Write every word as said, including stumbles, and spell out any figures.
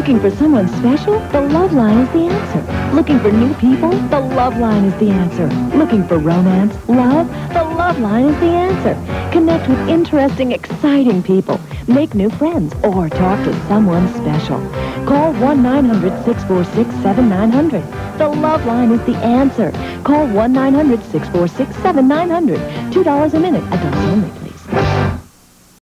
Looking for someone special? The Love Line is the answer. Looking for new people? The Love Line is the answer. Looking for romance, love? The Love Line is the answer. Connect with interesting, exciting people. Make new friends or talk to someone special. Call one nine hundred six four six seven nine hundred. The Love Line is the answer. Call one nine hundred six four six seven nine hundred. two dollars a minute. Adults only.